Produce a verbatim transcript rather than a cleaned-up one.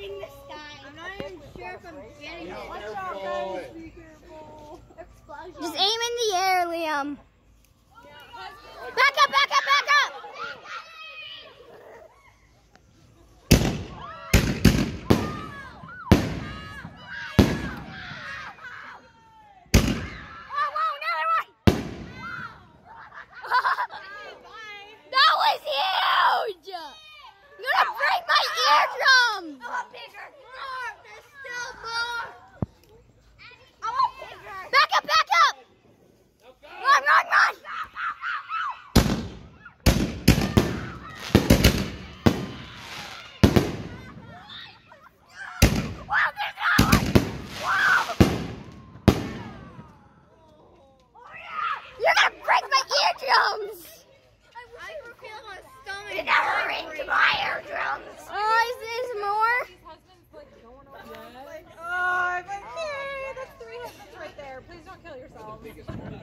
hitting the sky. I'm not even sure if I'm getting it. Watch out, guys. Be careful. Explosion. Just aim in the air, Liam. Back up, back up, back up! Oh, whoa, another one! That was huge! You're gonna break my eardrums! I want bigger. More. There's still more. I want bigger. Back up, back up! Run, run, run! Wow, there's another one! Wow! You're gonna break my eardrums! I can feel my stomach. You never reached my eardrums! Oh, is this more? His husband's like going over. Like, oh, I'm like, hey, that's three husbands right there. Please don't kill yourself.